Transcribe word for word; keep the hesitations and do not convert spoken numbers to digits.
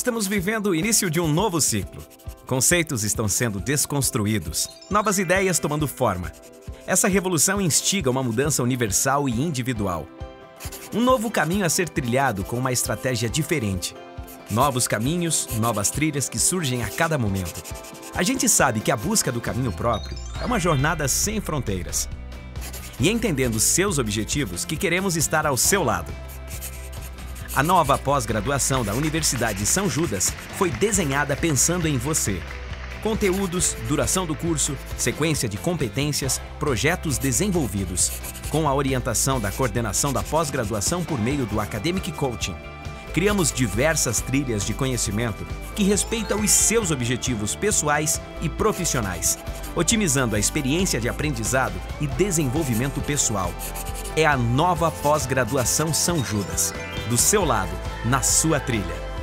Estamos vivendo o início de um novo ciclo. Conceitos estão sendo desconstruídos, novas ideias tomando forma. Essa revolução instiga uma mudança universal e individual. Um novo caminho a ser trilhado com uma estratégia diferente. Novos caminhos, novas trilhas que surgem a cada momento. A gente sabe que a busca do caminho próprio é uma jornada sem fronteiras. E entendendo seus objetivos que queremos estar ao seu lado. A nova pós-graduação da Universidade São Judas foi desenhada pensando em você. Conteúdos, duração do curso, sequência de competências, projetos desenvolvidos, com a orientação da coordenação da pós-graduação por meio do Academic Coaching. Criamos diversas trilhas de conhecimento que respeitam os seus objetivos pessoais e profissionais, otimizando a experiência de aprendizado e desenvolvimento pessoal. É a nova pós-graduação São Judas, do seu lado, na sua trilha.